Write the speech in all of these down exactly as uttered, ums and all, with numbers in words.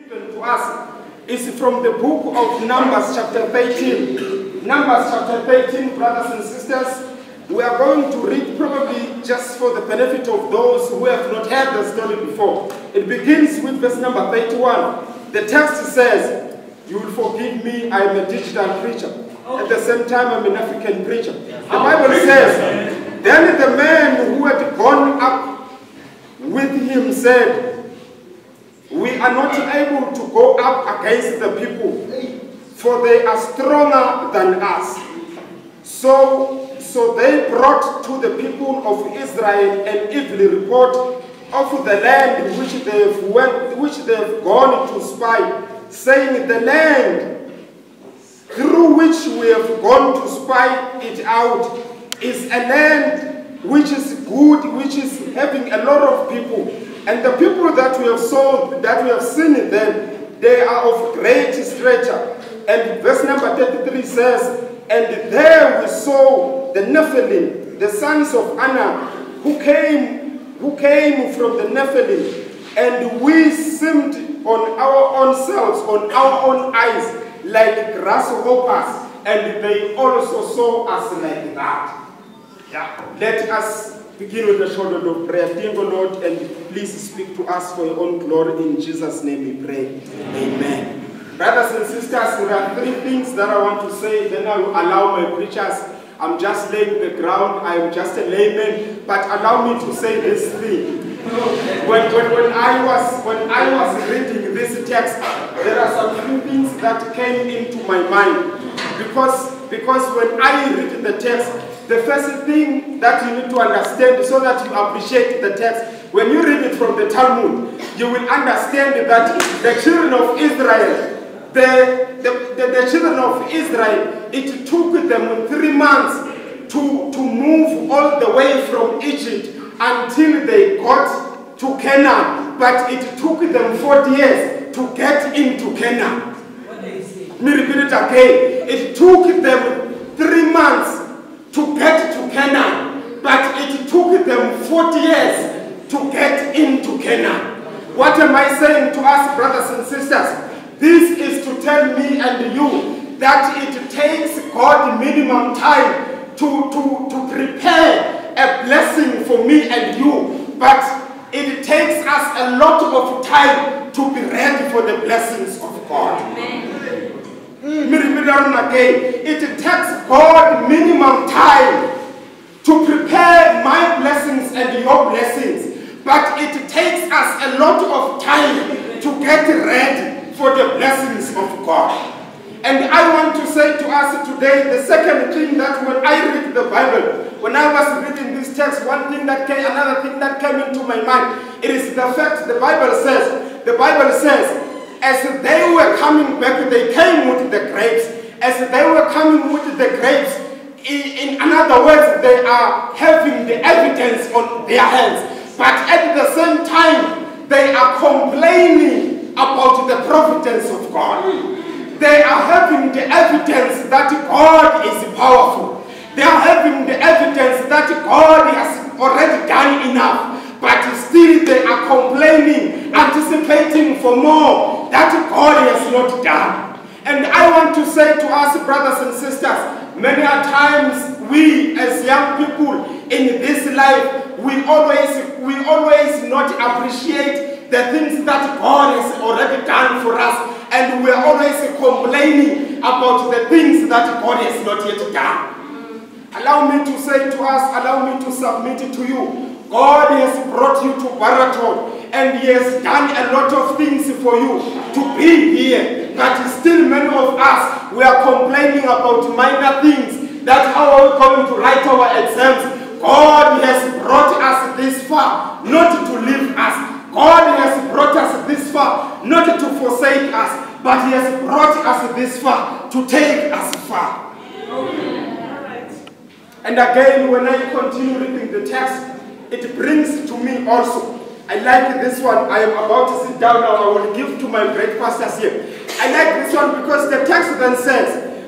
Given to us is from the book of Numbers chapter thirteen. Numbers chapter thirteen, brothers and sisters. We are going to read probably just for the benefit of those who have not heard the story before. It begins with verse number thirty-one. The text says, "You will forgive me, I am a digital preacher. At the same time, I'm an African preacher." The Bible says, "Then the man who had gone up with him said, we are not able to go up against the people, for they are stronger than us." So, so they brought to the people of Israel an evil report of the land which they have went, which they have gone to spy, saying, "The land through which we have gone to spy it out is a land which is good, which is having a lot of people. And the people that we have saw, that we have seen them, they are of great stature." And verse number thirty-three says, "And there we saw the Nephilim, the sons of Anak, who came, who came from the Nephilim, and we seemed on our own selves, on our own eyes, like grasshoppers, and they also saw us like that." Yeah. Let us begin with a short word of prayer. Dear Lord, and please speak to us for your own glory. In Jesus' name we pray. Amen. Amen. Brothers and sisters, there are three things that I want to say. Then I will allow my preachers. I'm just laying the ground. I am just a layman. But allow me to say this thing. When, when, when, I was, when I was reading this text, there are some few things that came into my mind. Because, because when I read the text, the first thing that you need to understand so that you appreciate the text, when you read it from the Talmud, you will understand that the children of Israel, the, the, the, the children of Israel, it took them three months to, to move all the way from Egypt until they got to Canaan. But it took them forty years to get into Canaan. Let me repeat it again. It took them three months to get to Canaan, but it took them forty years to get into Canaan. What am I saying to us, brothers and sisters? This is to tell me and you that it takes God minimum time to, to, to prepare a blessing for me and you, but it takes us a lot of time to be ready for the blessings of God. Amen. It takes God minimum time to prepare my blessings and your blessings, but it takes us a lot of time to get ready for the blessings of God. And I want to say to us today, the second thing that when I read the Bible, when I was reading this text, one thing that came, another thing that came into my mind, it is the fact the Bible says, the Bible says, as they were coming back, they came with the grapes. As they were coming with the grapes, in, in other words, they are having the evidence on their hands. But at the same time, they are complaining about the providence of God. They are having the evidence that God is powerful. They are having the evidence that God has already done enough. But still they are complaining, anticipating for more that God has not done. And I want to say to us, brothers and sisters, many a times we as young people in this life, we always, we always not appreciate the things that God has already done for us. And we are always complaining about the things that God has not yet done. Allow me to say to us, allow me to submit it to you. God has brought you to Baraton, and He has done a lot of things for you to be here. But still many of us, we are complaining about minor things. That's how are we going to write our exams. God has brought us this far, not to leave us. God has brought us this far, not to forsake us, but He has brought us this far to take us far. And again, when I continue reading the text, it brings to me also. I like this one. I am about to sit down now. I will give to my great pastors here. I like this one because the text then says,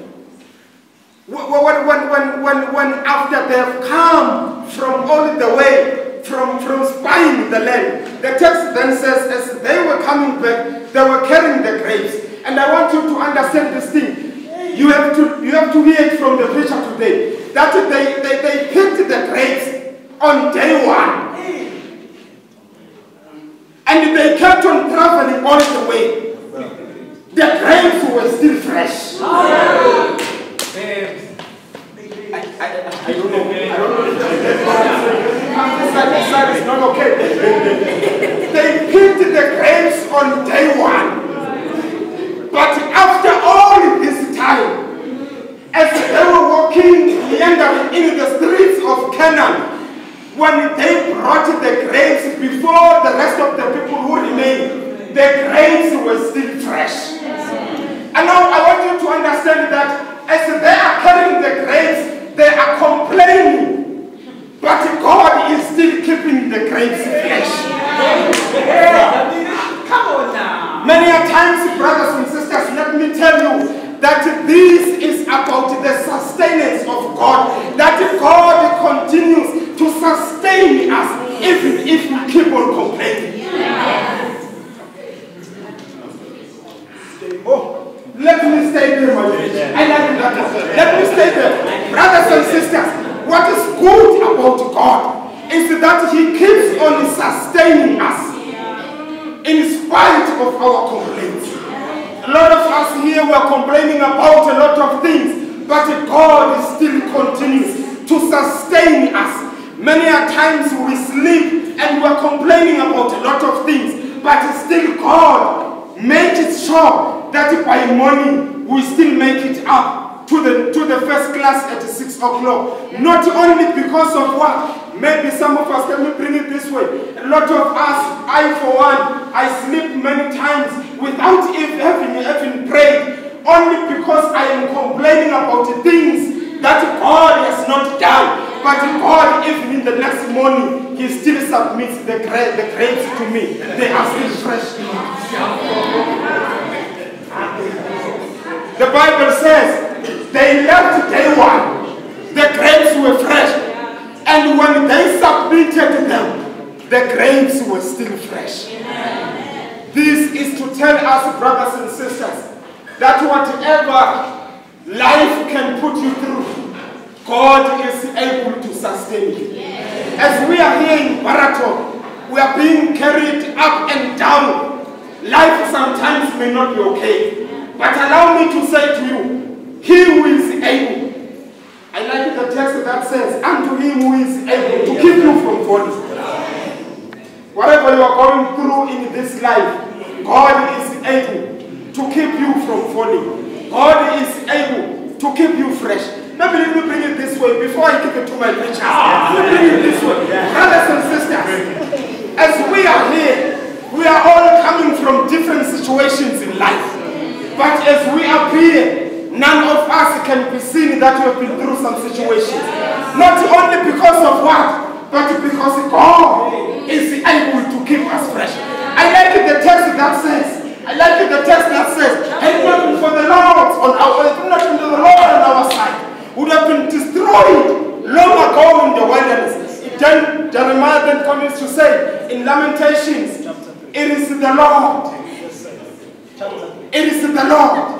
when, when, when, when, when after they have come from all the way from, from spying the land. The text then says, as they were coming back, they were carrying the grapes. And I want you to understand this thing. You have to, you have to hear it from the preacher today. That they, they, they picked the grapes on day one. And they kept on traveling all the way. The grapes were still fresh. I, I, I don't know. I don't know. This side is not okay. They picked the grapes on day one. But after all this time, as they were walking meandering in the streets of Canaan, when they brought the grapes before the rest of the people who remained, the grapes were still fresh. And now I want you to understand that as they are carrying the grapes, they are complaining, but God is still keeping the grapes fresh. Come on now. Many a times, brothers and sisters, let me tell you that this is about the sustenance of God, that God continues to sustain us even if we keep on complaining. Oh, let me stay there, my friend. I like that. Let me stay there. Brothers and sisters, what is good about God is that He keeps on sustaining us in spite of our complaints. A lot of us here were complaining about a lot of things, but God still continues to sustain us. Many a times we sleep and we are complaining about a lot of things, but still God makes it sure that by morning we still make it up to the, to the first class at six o'clock. Not only because of what? Maybe some of us, let me bring it this way. A lot of us, I for one, I sleep many times without even having, having prayed, only because I am complaining about things that God has not done. But God, even in the next morning, He still submits the, gra the grapes to me. They are still fresh. The Bible says, they left day one. The grapes were fresh. And when they submitted them, the grapes were still fresh. Amen. This is to tell us, brothers and sisters, that whatever life can put you through, God is able to sustain you. Yes. As we are here in Baraton, we are being carried up and down. Life sometimes may not be okay. But allow me to say to you, He who is able. I like the text that says, unto Him who is able to keep you from falling. Whatever you are going through in this life, God is able to keep you from falling. God is able to keep you fresh. Maybe let me bring it this way before I give it to my preachers. Let me bring it this way. Brothers and sisters, as we are here, we are all coming from different situations in life. But as we appear, none of us can be seen that we have been through some situations. Not only because of what, but because God is able to keep us fresh. I like the text that says, I like the text that says, had it not been for the Lord on our, had not been for the Lord on our side, would have been destroyed long ago in the wilderness. Then Jeremiah then comes to say in Lamentations, it is the Lord. It is the Lord.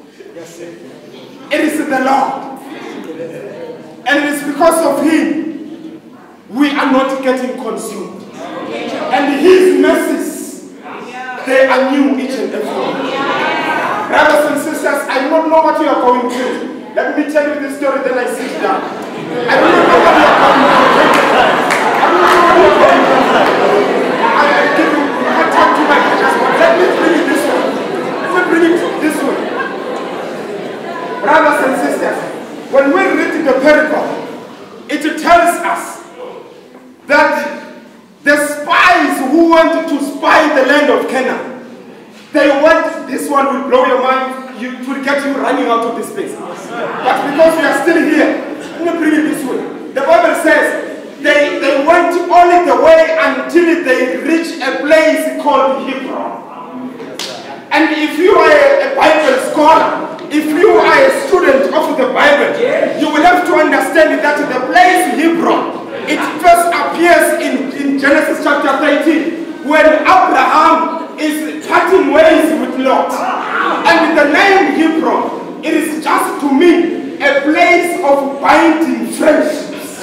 It is the Lord. And it is because of Him we are not getting consumed. And His mercies, they are new each and every day. Brothers and sisters, I don't know what you are going through. Let me tell you this story, then I sit down. I don't know what you are going through. I don't know what you are going through. I give you more time to my pictures, but let me bring it this way. Let me bring it this way. Brothers and sisters, when we read the parable, it tells us that the spies who wanted to spy the land of Canaan, they want, this one will blow your mind, you, it will get you running out of this place. But because we are still here, let me bring it this way. The Bible says they, they went all the way until they reached a place called Hebron. And if you are a, a Bible scholar, if you are a student of the Bible, you will have to understand that the place Hebron, it first appears in, in Genesis chapter thirteen, when Abraham is parting ways with Lot. And the name Hebron, it is just to me a place of binding friendships.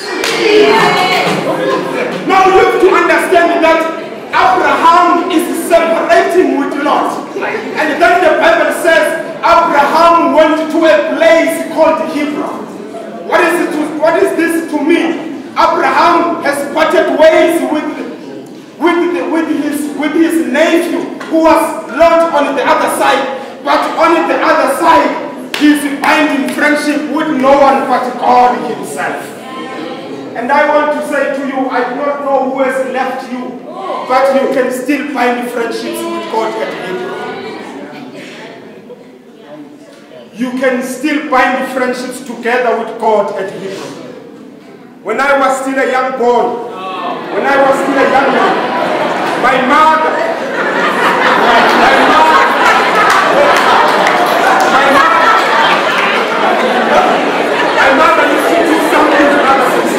Now you have to understand that Abraham is separating with Lot. And then the Bible says Abraham went to a place called Hebron. What is it to, what is this to me? Abraham has parted ways with, with, the, with, his, with his nephew who was Lot on the other side. But on the other side, he is binding friendship with no one but God himself. And I want to say to you, I do not know who has left you, but you can still find friendships with God at Hebron. You can still find friendships together with God at Hebron. When I was still a young boy, when I was still a young man, my mother, my mother, my mother, my mother used to do something, brothers and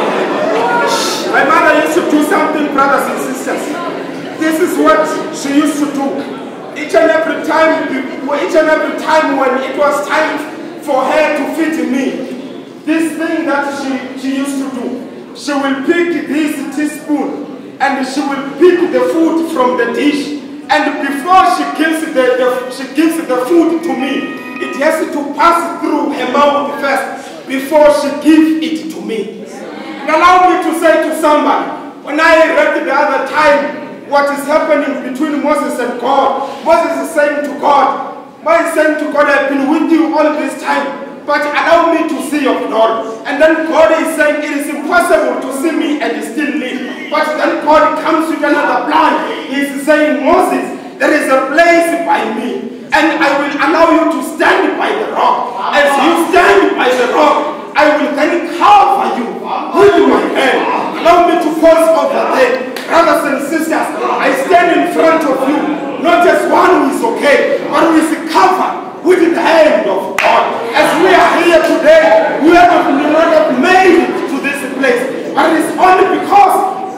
sisters. My mother used to do something, brothers and sisters. This is what she used to do. Each and every time, each and every time when it was time for her to feed me, this thing that she, she used to do, she will pick this teaspoon and she will pick the food from the dish. And before she gives the, the, she gives the food to me, it has to pass through her mouth first before she gives it to me. And allow me to say to somebody, when I read the other time what is happening between Moses and God, Moses is saying to God, Moses is saying to God, I've been with you all this time, but allow me to see your glory. And then God is saying, it is impossible to see me and still live. But then God comes with another plan. He is saying, Moses, there is a place by me, and I will allow you to stand by the rock. As you stand by the rock, I will then cover you with my hand. Allow me to pause over there. Brothers and sisters, I stand in front of you, not as one who is okay, but who is covered with the hand of God. As we are here today, we have not made it to this place, but it is only because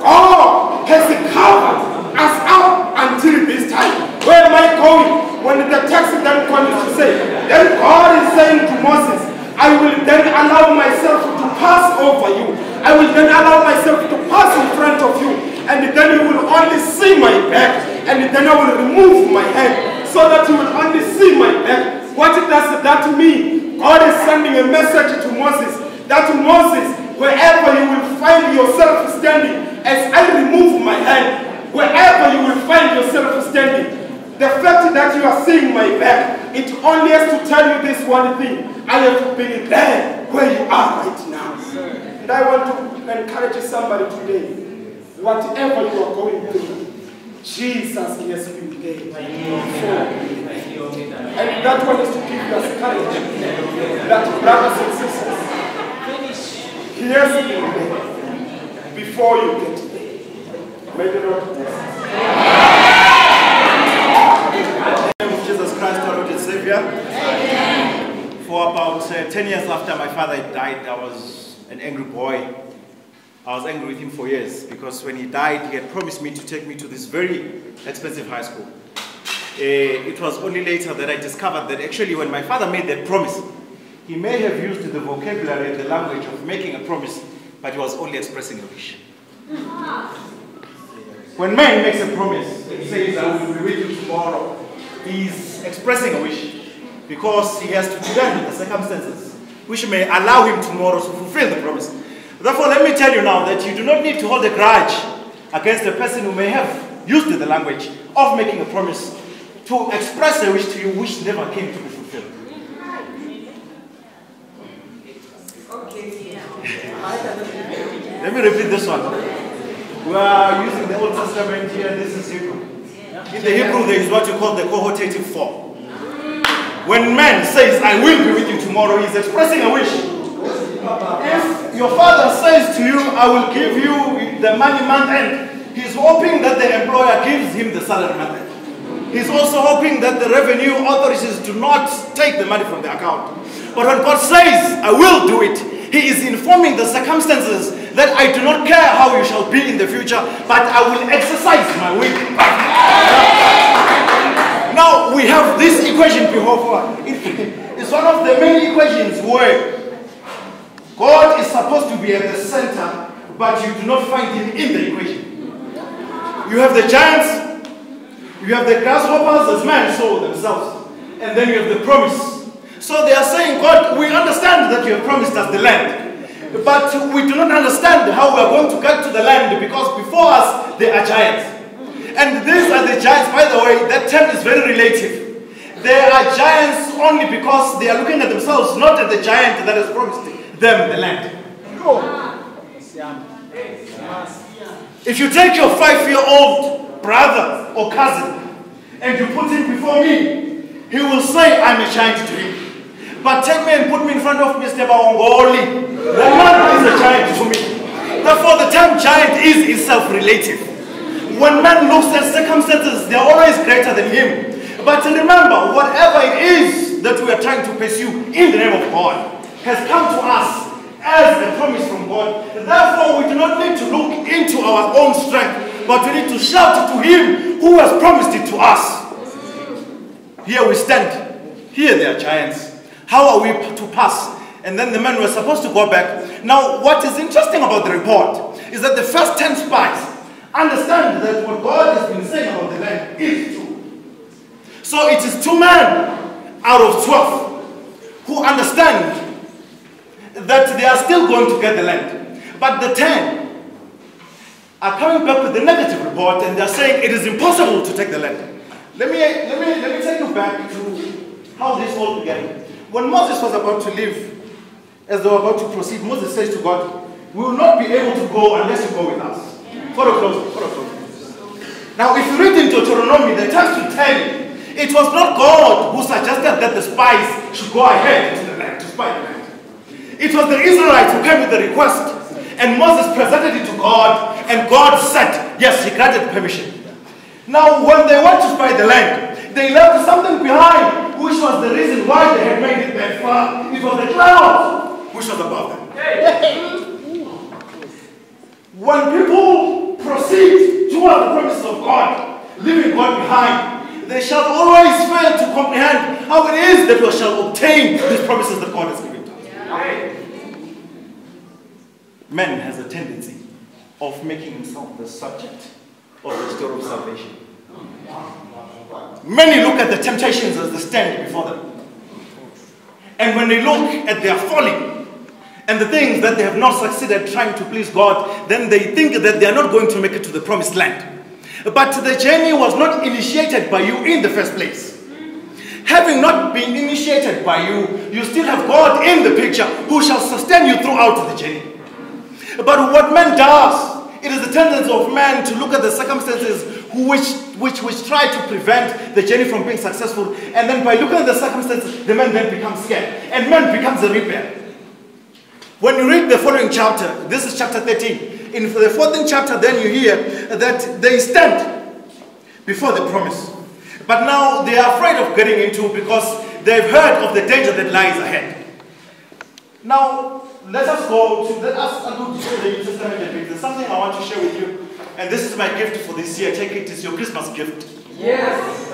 God has covered us up until this time. Where am I going? When the text then continues to say, then God is saying to Moses, I will then allow myself to pass over you. I will then allow myself to pass in front of you. And then you will only see my back. And then I will remove my hand so that you will only see my back. What does that mean? God is sending a message to Moses that Moses, wherever you will find yourself standing, as I remove my hand, wherever you will find yourself standing, the fact that you are seeing my back, it only has to tell you this one thing. I have been there where you are right now. And I want to encourage somebody today. Whatever you are going through, Jesus has been there. And that one is to give us courage. That brothers and sisters, He has been there before you get there. May the Lord bless us. In the name of Jesus Christ, our Lord and Savior. Amen. For about uh, ten years after my father died, I was an angry boy. I was angry with him for years because when he died, he had promised me to take me to this very expensive high school. Uh, it was only later that I discovered that actually when my father made that promise, he may have used the vocabulary and the language of making a promise, but he was only expressing a wish. When man makes a promise and says, I will be with you tomorrow, he's expressing a wish because he has to deal with the circumstances which may allow him tomorrow to fulfill the promise. Therefore, let me tell you now that you do not need to hold a grudge against a person who may have used the language of making a promise to express a wish to you which never came to be fulfilled. Let me repeat this one. We are using the Old Testament here, this is Hebrew. In the Hebrew, there is what you call the cohortative form. When man says, I will be with you tomorrow, he is expressing a wish. If your father says to you, I will give you the money month end, he's hoping that the employer gives him the salary month end. He's also hoping that the revenue authorities do not take the money from the account. But when God says, I will do it, He is informing the circumstances that I do not care how you shall be in in the future, but I will exercise my will. Now we have this equation before us. It's one of the many equations where God is supposed to be at the center, but you do not find him in the equation. You have the giants, you have the grasshoppers as men saw themselves, and then you have the promise. So they are saying, God, we understand that you have promised us the land, but we do not understand how we are going to get to the land, because before us there are giants. And these are the giants, by the way, that term is very relative. They are giants only because they are looking at themselves, not at the giant that has promised them the land. If you take your five-year-old brother or cousin and you put him before me, he will say, I'm a giant to him. But take me and put me in front of Mister Baongoli. The man is a giant to me. Therefore, the term giant is itself relative. When man looks at circumstances, they are always greater than him. But remember, whatever it is that we are trying to pursue in the name of God has come to us as a promise from God. Therefore, we do not need to look into our own strength, but we need to shout to him who has promised it to us. Here we stand. Here there are giants. How are we to pass? And then the men were supposed to go back. Now, what is interesting about the report is that the first ten spies understand that what God has been saying about the land is true. So it is two men out of twelve who understand that they are still going to get the land. But the ten are coming back with the negative report, and they are saying it is impossible to take the land. Let me, let me, let me take you back to how this all began. When Moses was about to leave, as they were about to proceed, Moses says to God, we will not be able to go unless you go with us. Follow closely, follow closely. Now, if you read in Deuteronomy, the text will tell you, it was not God who suggested that the spies should go ahead into the land, to spy the land. It was the Israelites who came with the request, and Moses presented it to God, and God said, yes, he granted permission. Now, when they went to spy the land, they left something behind, which was the reason why they had made it that far. It was the cloud which was above them. When people proceed toward the promises of God, leaving God behind, they shall always fail to comprehend how it is that we shall obtain these promises that God has given to us. Man has a tendency of making himself the subject of the story of salvation. Many look at the temptations as they stand before them. And when they look at their folly and the things that they have not succeeded trying to please God, then they think that they are not going to make it to the promised land. But the journey was not initiated by you in the first place. Having not been initiated by you, you still have God in the picture who shall sustain you throughout the journey. But what man does, it is the tendency of man to look at the circumstances which, which, which try to prevent the journey from being successful. And then by looking at the circumstances, the man then becomes scared. And man becomes a rebel. When you read the following chapter, this is chapter thirteen. In the fourteenth chapter, then you hear that they stand before the promise. But now they are afraid of getting into because they've heard of the danger that lies ahead. Now, let us go to, let us allude to the New Testament a bit. There's something I want to share with you. And this is my gift for this year. Take it, it's your Christmas gift. Yes.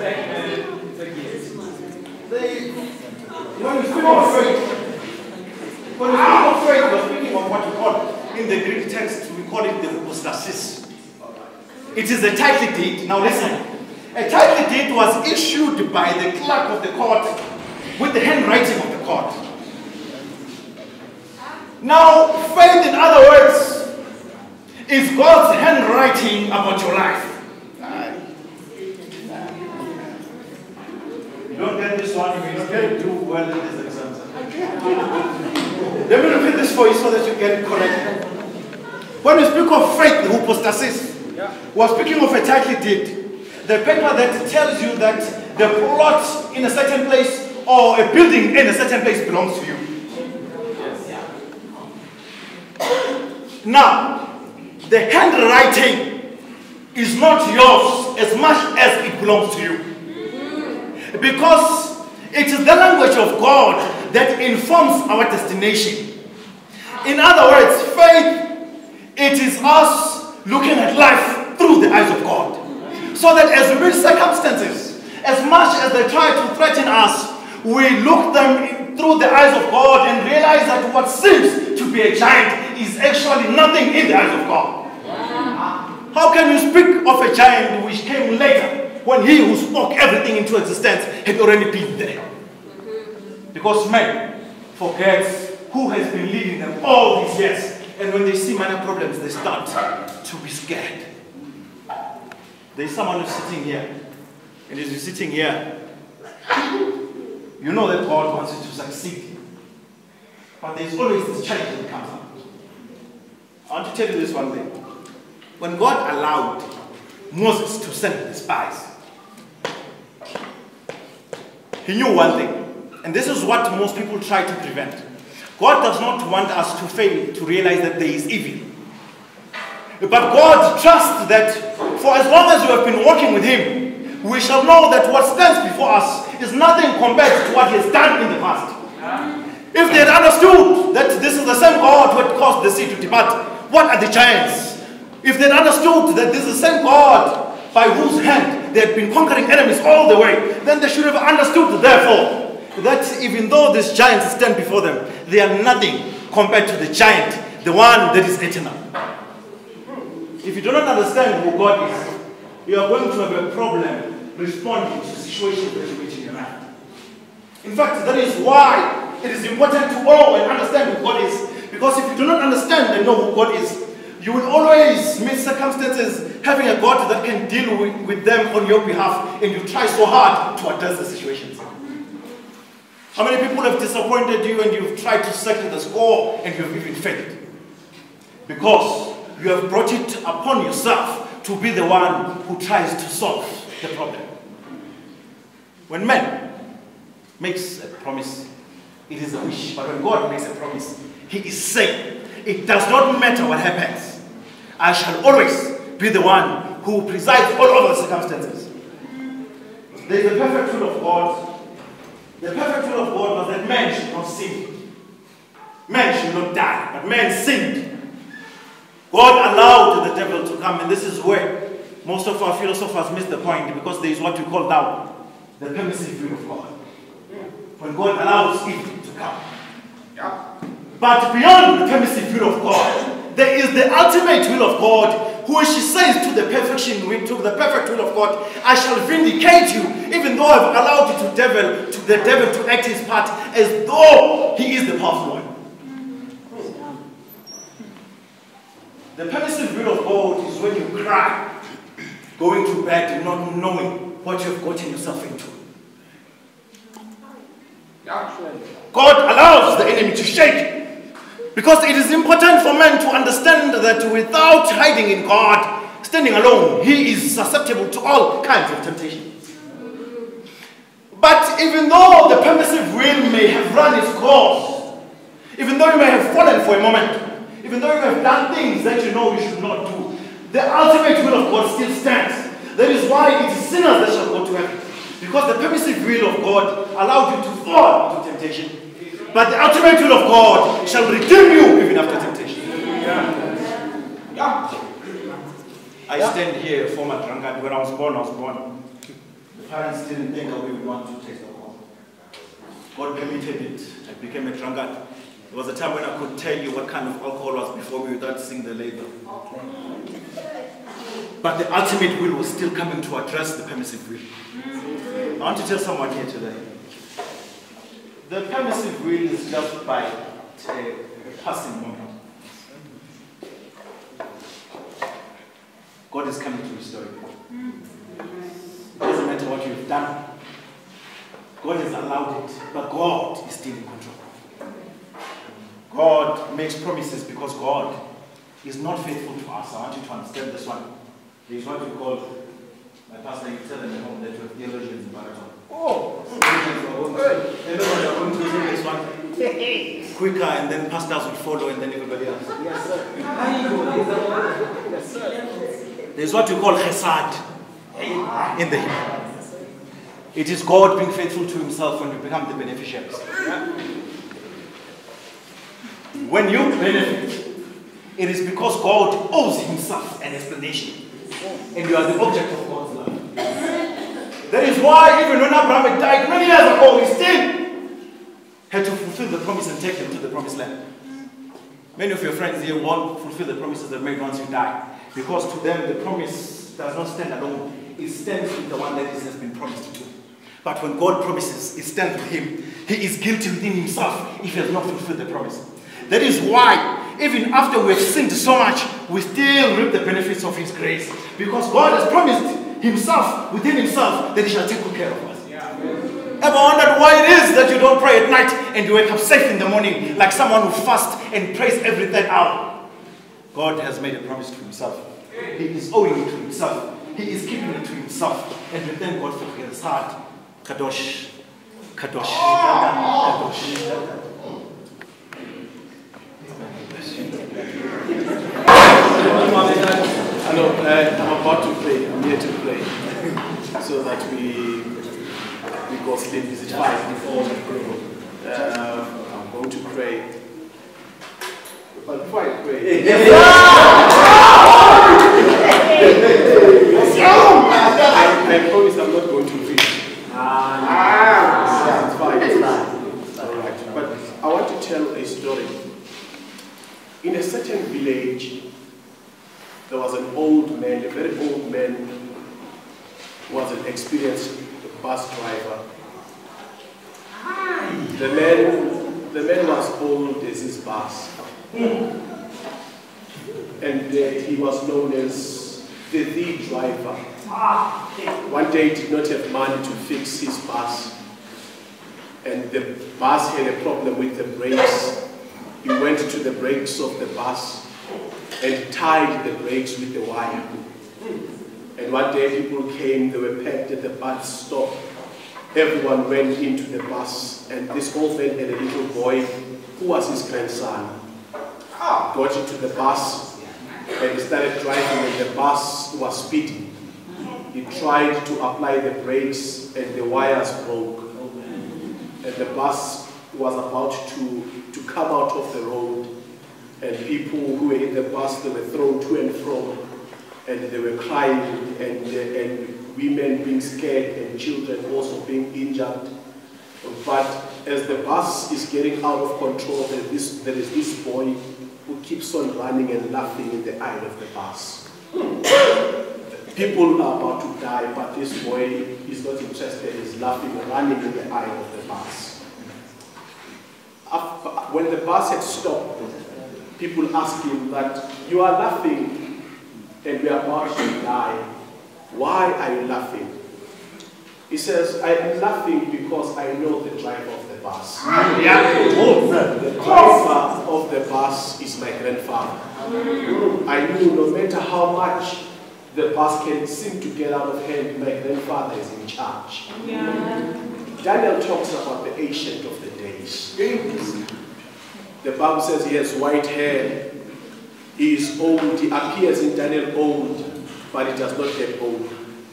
They, when we speak of faith, when we speak of faith, we're speaking of what we call, in the Greek text, we call it the hypostasis. It is a title deed. Now listen. A title deed was issued by the clerk of the court with the handwriting of the court. Now, faith, in other words, is God's handwriting about your life. You don't get this one, you may not get it too well in this exam. Let me repeat this for you so that you get it correct. When we speak of faith, the hypostasis, we're speaking of a title deed. The paper that tells you that the plot in a certain place or a building in a certain place belongs to you. Now, the handwriting is not yours as much as it belongs to you. Because it is the language of God that informs our destination. In other words, faith, it is us looking at life through the eyes of God. So that as we meet circumstances, as much as they try to threaten us, we look them in, through the eyes of God and realize that what seems to be a giant is actually nothing in the eyes of God. How can you speak of a giant which came later when he who spoke everything into existence had already been there? Because man forgets who has been leading them all these years. And when they see minor problems, they start to be scared. There is someone who's sitting here. And as you're sitting here, you know that God wants you to succeed. But there's always this challenge that comes up. I want to tell you this one thing. When God allowed Moses to send the spies, he knew one thing. And this is what most people try to prevent. God does not want us to fail to realize that there is evil. But God trusts that for as long as we have been walking with Him, we shall know that what stands before us is nothing compared to what He has done in the past. If they had understood that this is the same God who had caused the sea to depart, what are the giants? If they had understood that this is the same God by whose hand they had been conquering enemies all the way, then they should have understood, therefore, that even though these giants stand before them, they are nothing compared to the giant, the one that is eternal. If you do not understand who God is, you are going to have a problem responding to situations that you meet in your life. In fact, that is why it is important to know and understand who God is. Because if you do not understand and know who God is, you will always meet circumstances having a God that can deal with, with them on your behalf, and you try so hard to address the situations. How many people have disappointed you and you've tried to settle the score and you have even failed? Because you have brought it upon yourself to be the one who tries to solve the problem. When man makes a promise, it is a wish. But when God makes a promise, He is saying, it does not matter what happens. I shall always be the one who presides all over the circumstances. There is the perfect will of God. The perfect will of God was that man should not sin. Man should not die, but man sinned. God allowed the devil to come, and this is where most of our philosophers miss the point, because there is what we call now the permissive will of God. When God allows evil to come. Yeah. But beyond the permissive will of God, there is the ultimate will of God, which He says to the perfection, to the perfect will of God, I shall vindicate you, even though I've allowed you to devil, to the devil to act his part as though he is the powerful one. The permissive will of God is when you cry, going to bed and not knowing what you've gotten yourself into. God allows the enemy to shake, because it is important for man to understand that without hiding in God, standing alone, he is susceptible to all kinds of temptations. But even though the permissive will may have run its course, even though you may have fallen for a moment, even though you have done things that you know you should not do, the ultimate will of God still stands. That is why it is sinners that shall go to heaven. Because the permissive will of God allowed you to fall into temptation. But the ultimate will of God shall redeem you even after temptation. Yeah. Yeah. I stand here, a former drunkard. When I was born, I was born. The parents didn't think I would want to taste alcohol. God permitted it. I became a drunkard. There was a time when I could tell you what kind of alcohol was before me without seeing the label. But the ultimate will was still coming to address the permissive will. I want to tell someone here today. The permissive will is just by a passing moment. God is coming to restore you. It doesn't matter what you've done. God has allowed it, but God is still in control. God makes promises because God is not faithful to us. I want you to understand this one. There is what we call, my pastor, you tell them at home that you have theologians in Baraton. Oh, everybody are going to do this one quicker, and then pastors will follow, and then everybody else. Yes, sir. Yes, sir. There's what we call chesed in the Hebrew. It is God being faithful to Himself when we become the beneficiaries. When you benefit, It is because God owes himself an explanation. And you are the object of God's love. That is why even when Abraham had died many years ago, he still had to fulfill the promise and take them to the promised land. Many of your friends here won't fulfill the promises they made once you die. Because to them, the promise does not stand alone. It stands with the one that has been promised to you. But when God promises, it stands with him. He is guilty within himself if he has not fulfilled the promise. That is why, even after we have sinned so much, we still reap the benefits of his grace. Because God has promised himself, within himself, that he shall take good care of us. Yeah. Ever wondered why it is that you don't pray at night and you wake up safe in the morning like someone who fasts and prays every third hour? God has made a promise to himself. He is owing it to himself. He is giving it to himself. And we thank God for his heart. Kadosh. Kadosh. Kadosh. Hello, uh, I'm about to pray. I'm here to pray. So that we we go sleep. Is it five before we pray? Uh, I'm going to pray. But before I pray, I, I promise I'm not going to preach. Ah, it's fine. It's fine. All right. But I want to tell a story. In a certain village, there was an old man, a very old man, who was an experienced bus driver. The man, the man was old as his bus. And uh, he was known as the the driver. One day he did not have money to fix his bus. And the bus had a problem with the brakes. He went to the brakes of the bus and tied the brakes with the wire. And one day people came, they were packed at the bus stop. Everyone went into the bus, and this old man had a little boy who was his grandson. Got into the bus and he started driving, and the bus was speeding. He tried to apply the brakes and the wires broke. And the bus was about to, to come out of the road. And people who were in the bus, they were thrown to and fro, and they were crying, and, uh, and women being scared, and children also being injured. But as the bus is getting out of control, there is this, there is this boy who keeps on running and laughing in the aisle of the bus. People are about to die, but this boy is not interested. He's laughing and running in the aisle of the bus. After, when the bus had stopped, people ask him that, you are laughing and we are about to die. Why are you laughing? He says, I am laughing because I know the driver of the bus. Yeah. The driver of the bus is my grandfather. I knew no matter how much the bus can seem to get out of hand, my grandfather is in charge. Yeah. Daniel talks about the ancient of the days. The Bible says he has white hair, he is old, he appears in Daniel old, but he does not get old.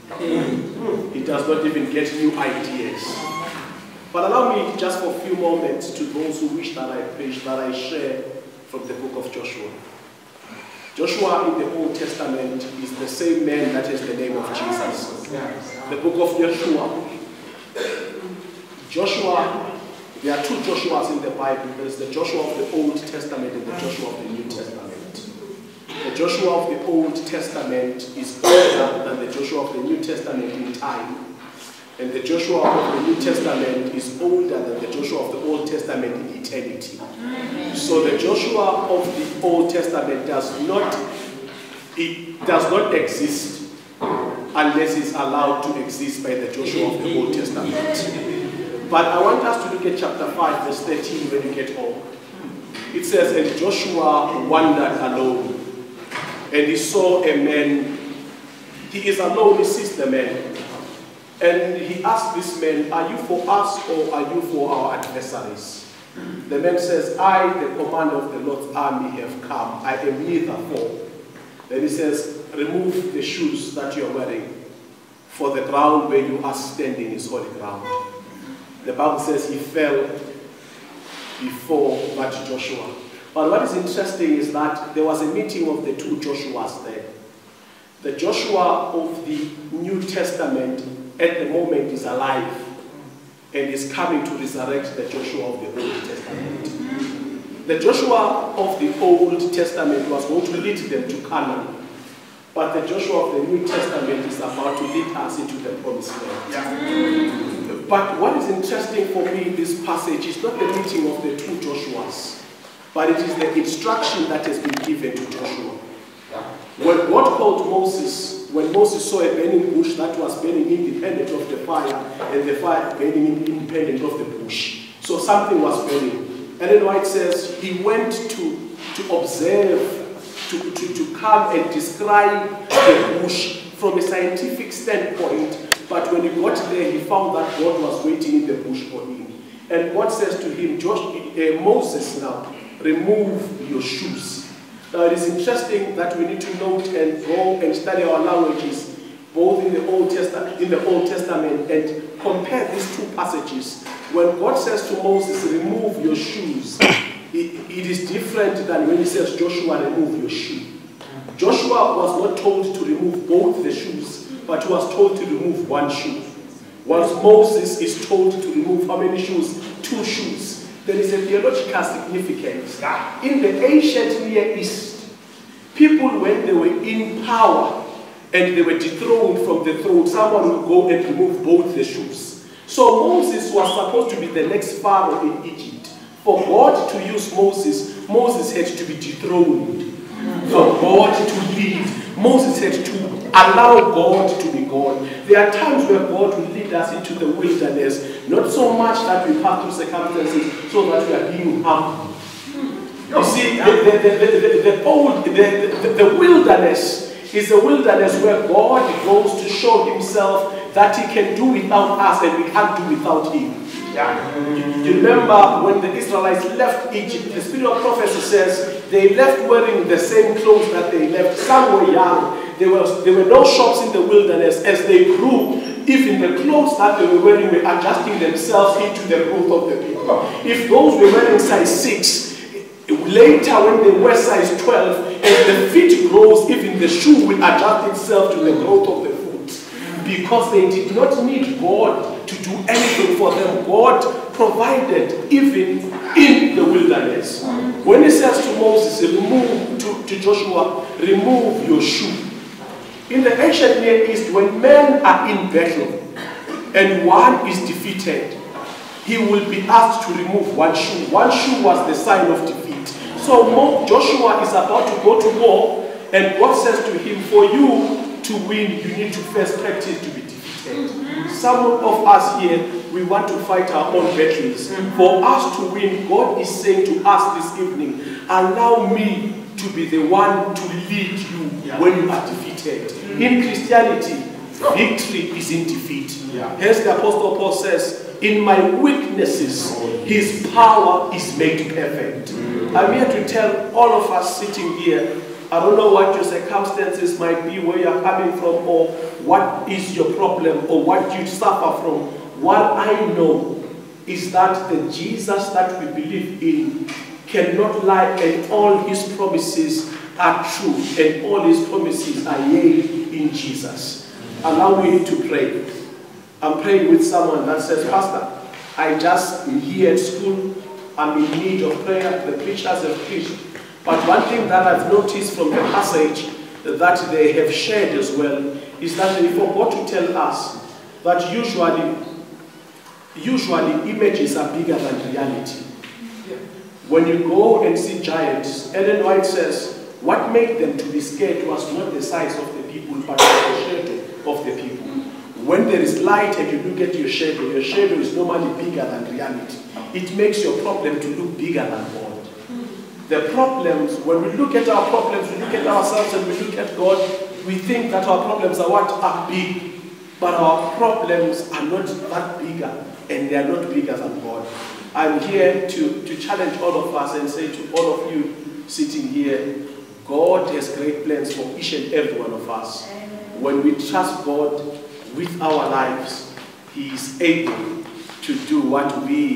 He does not even get new ideas. But allow me just for a few moments to those who wish that I preach, that I share from the book of Joshua. Joshua in the Old Testament is the same man that has the name of Jesus. The book of Joshua. Joshua, there are two Joshuas in the Bible. There is the Joshua of the Old Testament and the Joshua of the New Testament. The Joshua of the Old Testament is older than the Joshua of the New Testament in time. And the Joshua of the New Testament is older than the Joshua of the Old Testament in eternity. So the Joshua of the Old Testament does not, it does not exist unless it's allowed to exist by the Joshua of the Old Testament. But I want us to look at chapter five, verse thirteen, when you get home. It says, and Joshua wandered alone, and he saw a man. He is alone, he sees the man. And he asked this man, are you for us or are you for our adversaries? The man says, I, the commander of the Lord's army, have come. I am neither for. Then he says, remove the shoes that you are wearing, for the ground where you are standing is holy ground. The Bible says he fell before that Joshua. But what is interesting is that there was a meeting of the two Joshuas there. The Joshua of the New Testament at the moment is alive and is coming to resurrect the Joshua of the Old Testament. The Joshua of the Old Testament was going to lead them to Canaan. But the Joshua of the New Testament is about to lead us into the promised land. Yeah. But what is interesting for me in this passage is not the meeting of the two Joshuas, but it is the instruction that has been given to Joshua. When God called Moses, when Moses saw a burning bush that was burning independent of the fire, and the fire burning independent of the bush, so something was burning. And then White says he went to, to observe, To, to, to come and describe the bush from a scientific standpoint, but when he got there, he found that God was waiting in the bush for him. And God says to him, Josh, uh, Moses, now, remove your shoes. Now, it is interesting that we need to note and go and study our languages, both in the Old Testament, in the Old Testament, and compare these two passages. When God says to Moses, remove your shoes, It, it is different than when he says, Joshua, remove your shoe. Joshua was not told to remove both the shoes, but he was told to remove one shoe. Whilst Moses is told to remove how many shoes? Two shoes. There is a theological significance. In the ancient Near East, people, when they were in power and they were dethroned from the throne, someone would go and remove both the shoes. So Moses was supposed to be the next Pharaoh in Egypt. For God to use Moses, Moses had to be dethroned. For God to lead, Moses had to allow God to be God. There are times where God will lead us into the wilderness, not so much that we pass through circumstances, so that we are being humble. You see, the, the, the, the, the, old, the, the, the wilderness is a wilderness where God goes to show himself that he can do without us and we can't do without him. Yeah. You remember when the Israelites left Egypt, the spirit of prophecy says they left wearing the same clothes that they left. Some were young. There was there were no shops in the wilderness. As they grew, even the clothes that they were wearing were adjusting themselves into the growth of the people. If those were wearing size six, later when they wear size twelve, as the feet grows, even the shoe will adjust itself to the growth of the foot. Because they did not need God to do anything for them. God provided even in the wilderness. When he says to Moses, remove, to, to Joshua, remove your shoe. In the ancient Near East, when men are in battle and one is defeated, he will be asked to remove one shoe. One shoe was the sign of defeat. So Joshua is about to go to war, and God says to him, for you to win, you need to first practice to be defeated. Some of us here, we want to fight our own battles. For us to win, God is saying to us this evening, allow me to be the one to lead you yeah. when you are defeated. In Christianity, victory is in defeat. Yeah. Hence the Apostle Paul says, in my weaknesses, his power is made perfect. Mm. I'm here to tell all of us sitting here, I don't know what your circumstances might be, where you're coming from, or what is your problem, or what you suffer from. What I know is that the Jesus that we believe in cannot lie, and all his promises are true, and all his promises are yea in Jesus. Allow me to pray. I'm praying with someone that says, Pastor, I just am here at school, I'm in need of prayer, the preachers have preached. But one thing that I've noticed from the passage that they have shared as well is that they forgot to tell us that usually, usually images are bigger than reality. When you go and see giants, Ellen White says, what made them to be scared was not the size of the people, but the shadow of the people. When there is light and you look at your shadow, your shadow is normally bigger than reality. It makes your problem to look bigger than God. The problems, when we look at our problems, we look at ourselves and we look at God, we think that our problems are what? Are big. But our problems are not that bigger, and they are not bigger than God. I'm here to, to challenge all of us and say to all of you sitting here, God has great plans for each and every one of us. When we trust God with our lives, he is able to do what we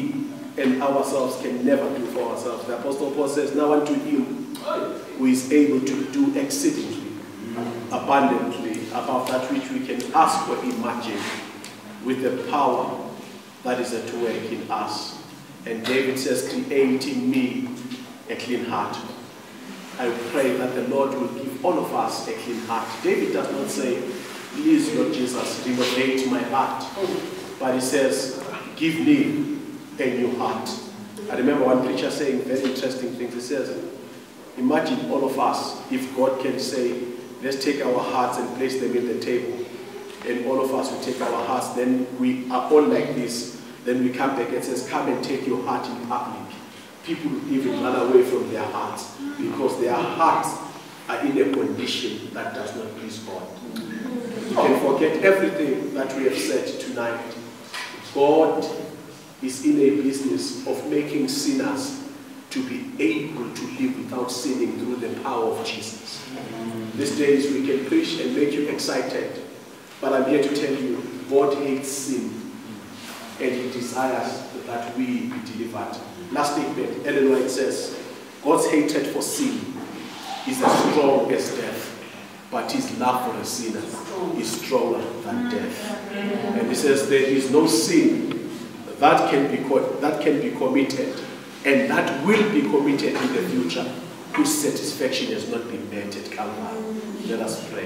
and ourselves can never do for ourselves. The Apostle Paul says, now unto him who is able to do exceedingly, abundantly, above that which we can ask or imagine, with the power that is at work in us. And David says, create in me a clean heart. I pray that the Lord will give all of us a clean heart. David does not say, please, Lord Jesus, renovate my heart. But he says, give me a new heart. I remember one preacher saying very interesting things. He says, imagine all of us, if God can say, let's take our hearts and place them in the table. And all of us will take our hearts, then we are all like this. Then we come back and says, come and take your heart in public. People even run away from their hearts because their hearts are in a condition that does not please God. You can forget everything that we have said tonight. God is in a business of making sinners to be able to live without sinning through the power of Jesus. These days we can preach and make you excited, but I'm here to tell you, God hates sin and he desires that we be delivered. Last statement, Ellen White says, God's hatred for sin is as strong as death, but his love for a sinner is stronger than death. And he says there is no sin that can be that can be committed and that will be committed in the future whose satisfaction has not been met at Calvary. Let us pray.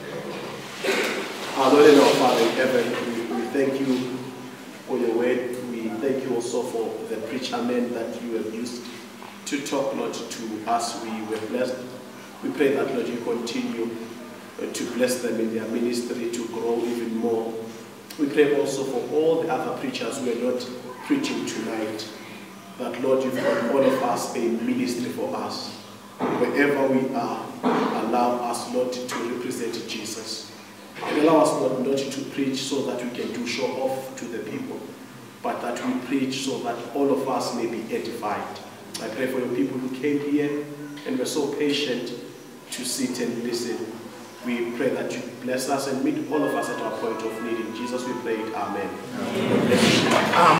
Our Lord and our Father in heaven, we, we thank you for your word. We thank you also for the preacher men that you have used to talk, Lord, to us. We were blessed. We pray that, Lord, you continue to bless them in their ministry, to grow even more. We pray also for all the other preachers who are not preaching tonight, that, Lord, you've got all of us a ministry for us. Wherever we are, allow us, Lord, to represent Jesus. And allow us, Lord, not to preach so that we can do show off to the people, but that we preach so that all of us may be edified. I pray for your people who came here and were so patient to sit and listen. We pray that you bless us and meet all of us at our point of need. In Jesus we pray it. Amen. Amen.